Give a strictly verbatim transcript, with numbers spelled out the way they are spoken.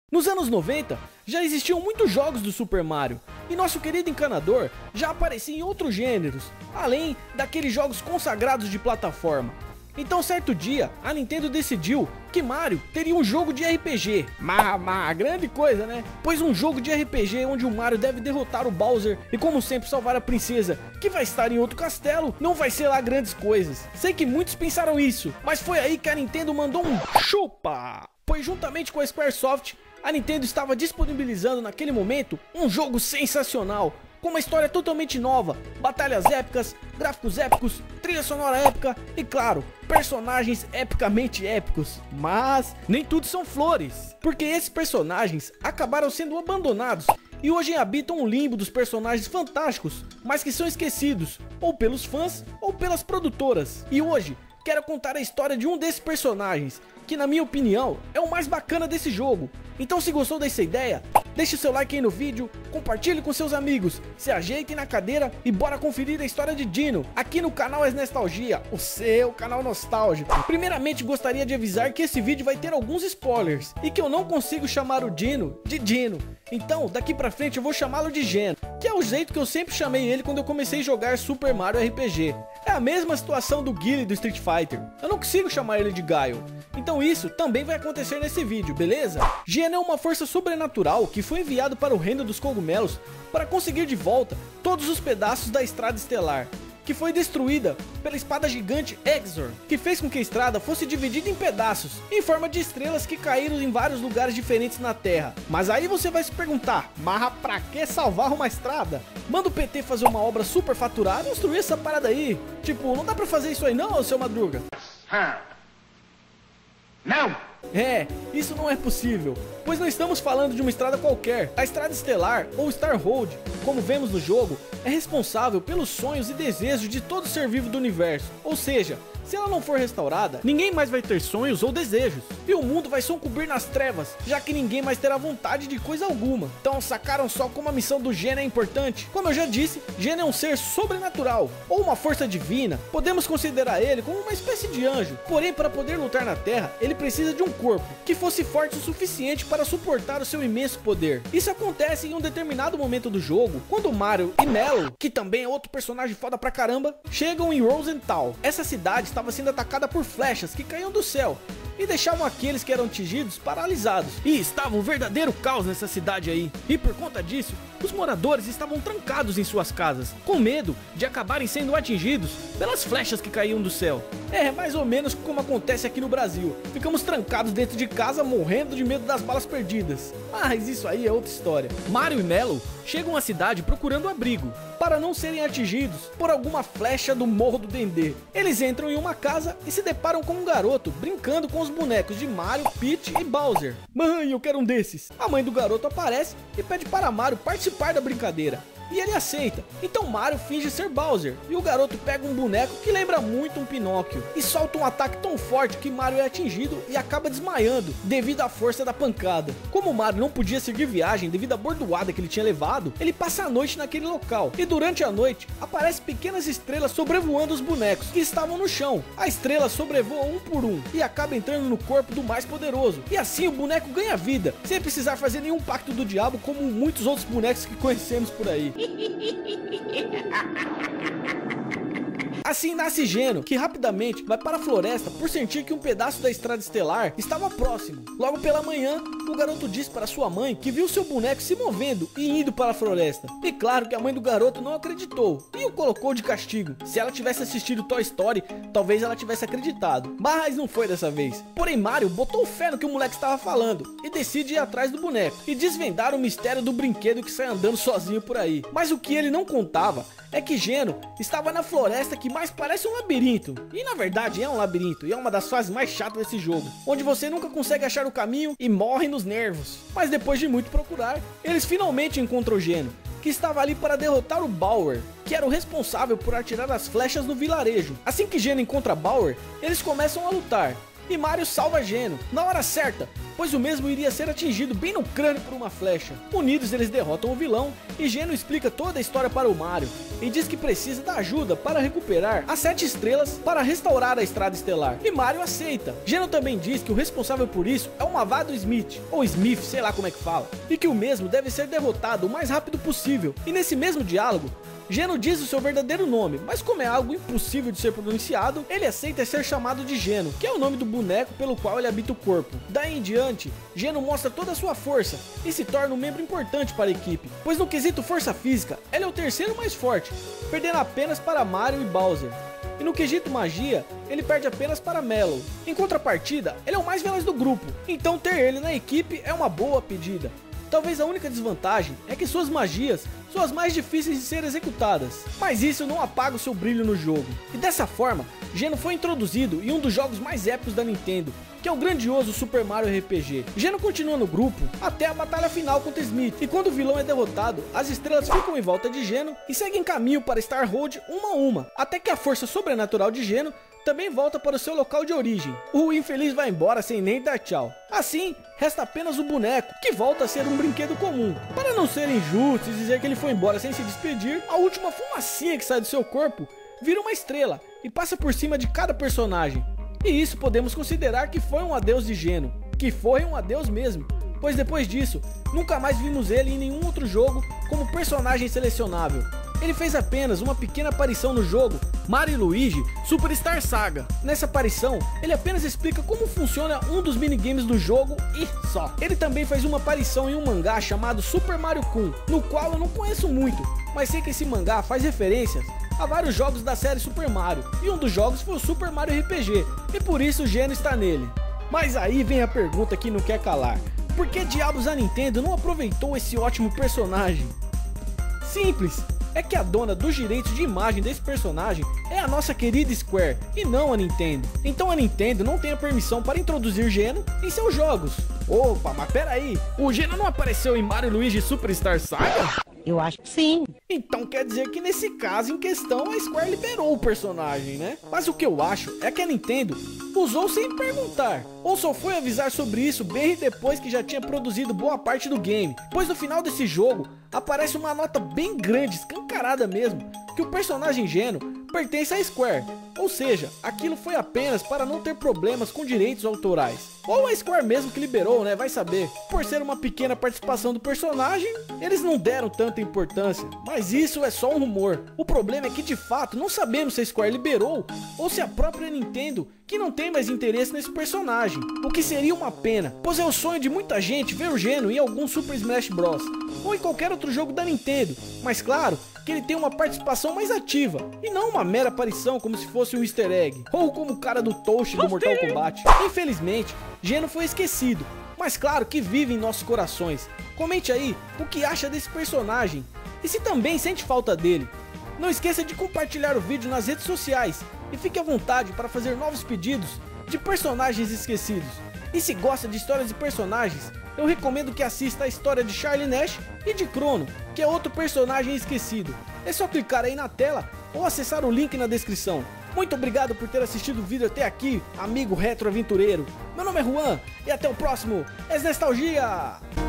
Nos anos noventa, já existiam muitos jogos do Super Mario, e nosso querido encanador já aparecia em outros gêneros, além daqueles jogos consagrados de plataforma. Então certo dia, a Nintendo decidiu que Mario teria um jogo de R P G. Mas, mas grande coisa, né? Pois um jogo de R P G onde o Mario deve derrotar o Bowser e, como sempre, salvar a princesa, que vai estar em outro castelo, não vai ser lá grandes coisas. Sei que muitos pensaram isso, mas foi aí que a Nintendo mandou um chupa! Pois juntamente com a Squaresoft, a Nintendo estava disponibilizando naquele momento um jogo sensacional, com uma história totalmente nova, batalhas épicas, gráficos épicos, trilha sonora épica e, claro, personagens epicamente épicos. Mas nem tudo são flores, porque esses personagens acabaram sendo abandonados e hoje habitam um limbo dos personagens fantásticos, mas que são esquecidos, ou pelos fãs ou pelas produtoras. E hoje quero contar a história de um desses personagens, que na minha opinião é o mais bacana desse jogo. Então se gostou dessa ideia, deixe seu like aí no vídeo, compartilhe com seus amigos, se ajeitem na cadeira e bora conferir a história de Dino, aqui no canal SNEStalgia, o seu canal nostálgico. Primeiramente gostaria de avisar que esse vídeo vai ter alguns spoilers, e que eu não consigo chamar o Dino de Dino. Então daqui pra frente eu vou chamá-lo de Geno, que é o jeito que eu sempre chamei ele quando eu comecei a jogar Super Mario R P G. É a mesma situação do Guile do Street Fighter, eu não consigo chamar ele de Gaio. Então isso também vai acontecer nesse vídeo, beleza? Geno é uma força sobrenatural que foi enviado para o reino dos cogumelos para conseguir de volta todos os pedaços da estrada estelar, que foi destruída pela espada gigante Exor, que fez com que a estrada fosse dividida em pedaços, em forma de estrelas que caíram em vários lugares diferentes na Terra. Mas aí você vai se perguntar, mas pra que salvar uma estrada? Manda o P T fazer uma obra super faturada e construir essa parada aí. Tipo, não dá pra fazer isso aí não, seu Madruga? Não! É, isso não é possível, pois não estamos falando de uma estrada qualquer. A estrada estelar, ou Star Road, como vemos no jogo, é responsável pelos sonhos e desejos de todo ser vivo do universo. Ou seja, se ela não for restaurada, ninguém mais vai ter sonhos ou desejos, e o mundo vai sucumbir nas trevas, já que ninguém mais terá vontade de coisa alguma. Então sacaram só como a missão do Geno é importante? Como eu já disse, Geno é um ser sobrenatural, ou uma força divina. Podemos considerar ele como uma espécie de anjo, porém para poder lutar na Terra, ele precisa de um corpo que fosse forte o suficiente para suportar o seu imenso poder. Isso acontece em um determinado momento do jogo, quando Mario e Mello, que também é outro personagem foda pra caramba, chegam em Rosenthal. Essa cidade estava sendo atacada por flechas que caíam do céu e deixavam aqueles que eram atingidos paralisados. E estava um verdadeiro caos nessa cidade aí. E por conta disso, os moradores estavam trancados em suas casas, com medo de acabarem sendo atingidos pelas flechas que caíam do céu. É mais ou menos como acontece aqui no Brasil. Ficamos trancados dentro de casa morrendo de medo das balas perdidas. Mas isso aí é outra história. Mario e Mello chegam à cidade procurando abrigo, para não serem atingidos por alguma flecha do Morro do Dendê. Eles entram em uma casa e se deparam com um garoto brincando com os bonecos de Mario, Peach e Bowser. Mãe, eu quero um desses. A mãe do garoto aparece e pede para Mario participar da brincadeira, e ele aceita. Então Mario finge ser Bowser, e o garoto pega um boneco que lembra muito um Pinóquio, e solta um ataque tão forte que Mario é atingido e acaba desmaiando, devido à força da pancada. Como Mario não podia seguir viagem devido à bordoada que ele tinha levado, ele passa a noite naquele local, e durante a noite, aparecem pequenas estrelas sobrevoando os bonecos, que estavam no chão. A estrela sobrevoa um por um, e acaba entrando no corpo do mais poderoso, e assim o boneco ganha vida, sem precisar fazer nenhum pacto do diabo como muitos outros bonecos que conhecemos por aí. Assim nasce Geno, que rapidamente vai para a floresta por sentir que um pedaço da estrada estelar estava próximo. Logo pela manhã, o garoto diz para sua mãe que viu seu boneco se movendo e indo para a floresta. E claro que a mãe do garoto não acreditou e o colocou de castigo. Se ela tivesse assistido Toy Story, talvez ela tivesse acreditado, mas não foi dessa vez. Porém Mario botou fé no que o moleque estava falando e decide ir atrás do boneco e desvendar o mistério do brinquedo que sai andando sozinho por aí. Mas o que ele não contava é que Geno estava na floresta que mais parece um labirinto. E na verdade é um labirinto, e é uma das fases mais chatas desse jogo, onde você nunca consegue achar o caminho e morre nos nervos. Mas depois de muito procurar, eles finalmente encontram Geno, que estava ali para derrotar o Bowser, que era o responsável por atirar as flechas no vilarejo. Assim que Geno encontra Bowser, eles começam a lutar. e Mario salva Geno na hora certa, pois o mesmo iria ser atingido bem no crânio por uma flecha. Unidos eles derrotam o vilão e Geno explica toda a história para o Mario e diz que precisa da ajuda para recuperar as sete estrelas para restaurar a Estrada Estelar. E Mario aceita. Geno também diz que o responsável por isso é o Mavado Smith, ou Smith, sei lá como é que fala, e que o mesmo deve ser derrotado o mais rápido possível. E nesse mesmo diálogo, Geno diz o seu verdadeiro nome, mas como é algo impossível de ser pronunciado, ele aceita ser chamado de Geno, que é o nome do boneco pelo qual ele habita o corpo. Daí em diante, Geno mostra toda a sua força e se torna um membro importante para a equipe, pois no quesito força física, ele é o terceiro mais forte, perdendo apenas para Mario e Bowser. E no quesito magia, ele perde apenas para Mallow. Em contrapartida, ele é o mais veloz do grupo, então ter ele na equipe é uma boa pedida. Talvez a única desvantagem é que suas magias são as mais difíceis de ser executadas, mas isso não apaga o seu brilho no jogo. E dessa forma, Geno foi introduzido em um dos jogos mais épicos da Nintendo, que é o grandioso Super Mario R P G. Geno continua no grupo até a batalha final contra Smith, e quando o vilão é derrotado, as estrelas ficam em volta de Geno e seguem caminho para Star Road uma a uma, até que a força sobrenatural de Geno também volta para o seu local de origem. O infeliz vai embora sem nem dar tchau. Assim, resta apenas o boneco, que volta a ser um brinquedo comum. Para não ser injusto e dizer que ele foi embora sem se despedir, a última fumacinha que sai do seu corpo vira uma estrela e passa por cima de cada personagem. E isso podemos considerar que foi um adeus de Geno, que foi um adeus mesmo, pois depois disso, nunca mais vimos ele em nenhum outro jogo como personagem selecionável. Ele fez apenas uma pequena aparição no jogo Mario e Luigi Superstar Saga. Nessa aparição, ele apenas explica como funciona um dos minigames do jogo e só. Ele também fez uma aparição em um mangá chamado Super Mario Kun, no qual eu não conheço muito, mas sei que esse mangá faz referências a vários jogos da série Super Mario, e um dos jogos foi o Super Mario R P G, e por isso o Geno está nele. Mas aí vem a pergunta que não quer calar: por que diabos a Nintendo não aproveitou esse ótimo personagem? Simples, é que a dona dos direitos de imagem desse personagem é a nossa querida Square e não a Nintendo. Então a Nintendo não tem a permissão para introduzir Geno em seus jogos. Opa, mas pera aí, o Geno não apareceu em Mario e Luigi Superstar Saga? Eu acho que sim. Então quer dizer que nesse caso em questão a Square liberou o personagem, né? Mas o que eu acho é que a Nintendo usou sem perguntar, ou só foi avisar sobre isso bem depois que já tinha produzido boa parte do game, pois no final desse jogo aparece uma nota bem grande, escancarada mesmo, que o personagem Geno pertence à Square, ou seja, aquilo foi apenas para não ter problemas com direitos autorais. Ou a Square mesmo que liberou, né, vai saber. Por ser uma pequena participação do personagem, eles não deram tanta importância, mas isso é só um rumor. O problema é que de fato não sabemos se a Square liberou ou se a própria Nintendo que não tem mais interesse nesse personagem, o que seria uma pena, pois é o sonho de muita gente ver o Geno em algum Super Smash Bros, ou em qualquer outro jogo da Nintendo, mas claro que ele tem uma participação mais ativa, e não uma mera aparição como se fosse um easter egg, ou como o cara do Toast do Mortal Kombat. Infelizmente, Geno foi esquecido, mas claro que vive em nossos corações. Comente aí o que acha desse personagem, e se também sente falta dele. Não esqueça de compartilhar o vídeo nas redes sociais, e fique à vontade para fazer novos pedidos de personagens esquecidos. E se gosta de histórias de personagens, eu recomendo que assista a história de Charlie Nash e de Chrono, que é outro personagem esquecido. É só clicar aí na tela ou acessar o link na descrição. Muito obrigado por ter assistido o vídeo até aqui, amigo retroaventureiro. Meu nome é Juan e até o próximo Es Nostalgia!